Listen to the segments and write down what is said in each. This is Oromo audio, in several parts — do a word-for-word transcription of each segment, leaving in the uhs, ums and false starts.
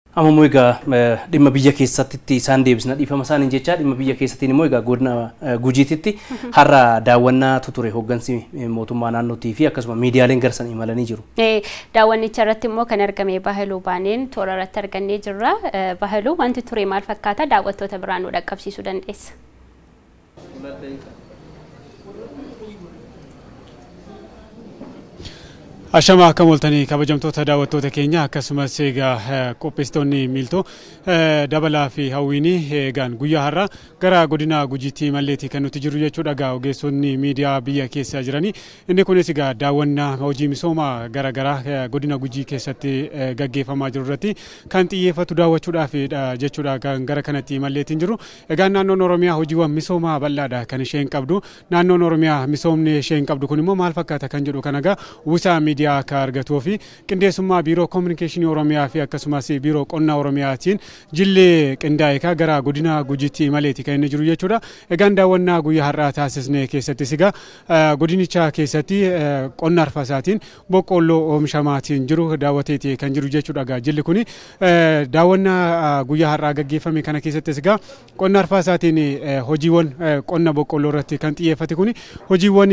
Amma moiga dhimma biyya keessatti isaan deebisna dhiifama isaan hin jecha dhimma biyya keessatti immoo egaa godina Gujiititti har'a daawwannaa ture hooggansi mootummaa naannootii fi akkasuma miidiyaaleen garsan imalanii jiru. Daawwannicha irratti immoo kan argame Baahiluu Baaneen toora irratti argannee jirra. Baahiluu wanti ture maal fakkaata daawwattoota biraan nu dhaqqabsiisuu dandeessa? Ashama akka moltanii kabajamtoota daawwattoota keenya akkasumas egaa qopheessitoonni miiltoo dabalaa fi hawwiinii egaan guyyaa har'a gara godina Gujiitti malleetii kan nuti jirru jechuudha. Egaa ogeessonni miidiyaa biyya keessa jiranii inni kunis egaa daawwannaa hojii misoomaa gara garaa godina Gujii keessatti gaggeeffamaa jiru irratti kan xiyyeeffatu daawwachuudhaaf jechuudha kan gara kanatti malleetiin jiru. Egaa naannoon Oromiyaa hojiiwwan misoomaa bal'aadha kan isheen qabdu. Naannoon Oromiyaa misoomni isheen qabdu kun immoo maal fakkaata kan jedhu kan egaa uwwisaa akka argatuu fi qindeessummaa biiroo koominikeeshinii Oromiyaa fi akkasumas biiroo qonnaa Oromiyaatiin jillee qindaa'ee gara godina Gujiitti maleeti kan inni jiru jechuudha. Egaan daawwannaa guyyaa har'aa taasisne keessatti siga godinicha keessatti qonna arfasaatiin boqqolloo oomishamaatiin jiru daawwateeti kan jiru jechuudha. Egaa jilli kuni daawwannaa guyyaa har'aa gaggeeffame kana keessatti siga qonna arfasaatiin hojiiwwan qonna boqqolloo irratti kan xiyyeeffate kuni hojiiwwan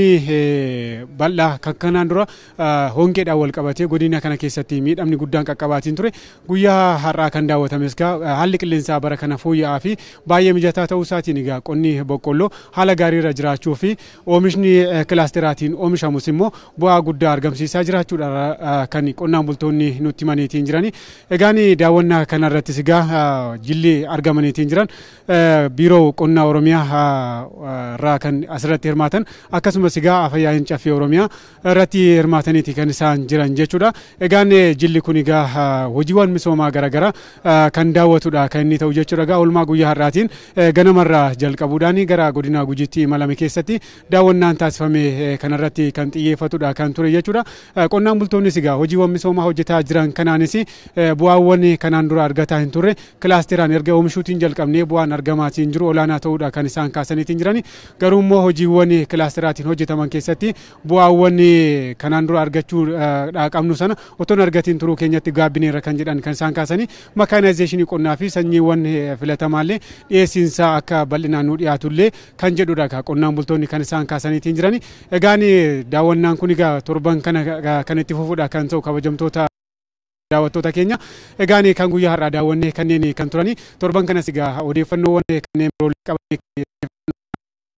bal'aa kan kanaan dura hongeedhaan wal qabatee godina kana keessatti miidhamni guddaan qaqqabaatiin ture. Guyyaa har'aa kan daawwatames haalli qilleensaa bara kana fooyya'aa fi baay'ee mijataa ta'uu isaatiin egaa qonni boqqolloo haala gaariirra jiraachuu fi oomishni kilaasteraatiin oomishamus immoo bu'aa guddaa argamsiisaa jiraachuudha kan qonnaan bultoonni nutti himaniitiin jirani. Egaan daawwannaa kanarrattis egaa jilli argamaniitiin jiran biiroo qonnaa Oromiyaa irraa kan asirratti hirmaatan akkasumas egaa afayyaa'in caffee Oromiyaa irratti hirmaataniiti kan isaan jiran jechuudha. Egaan jilli kun egaa hojiiwwan misoomaa garaagaraa kan daawwatudha kan inni ta'u jechuudha. Egaa oolmaa guyyaa har'aatiin ganamarraa jalqabuudhaan gara godina Gujiitti imalame keessatti daawwannaan taasifame kanarratti kan xiyyeeffatudha kan ture jechuudha. Qonnaan bultoonnis egaa hojiiwwan misoomaa hojjetaa jiran kanaanis bu'aawwan kanaan dura argataa hin turre kilaasteraan erga oomishuutiin jalqabnee bu'aan argamaatiin jiru olaanaa ta'uudha kan isaan kaasaniitiin jirani. Garuu immoo hojiiwwan kilaasteraatiin hojjetaman keessatti bu'aawwan kanaan dura argachuu qabnu sana otoon argatiin turuu keenyatti gaabbineerra kan jedhan kan isaan kaasanii makaanaayizeeshinii qonnaa fi sanyiiwwan filatamaallee dhiyeessiinsaa akka bal'inaan nu dhiyaatullee kan jedhudha qonnaan bultoonni kan isaan kaasaniitiin jirani. Egaan daawwannaan kun egaa torban kana kan itti fufuudha kan ta'u kabajamtoota daawwattoota keenya. Egaan kan guyyaa har'aa daawwannee kanneen kan turani torban kanas egaa odeeffannoowwan kanneen biroo qabanii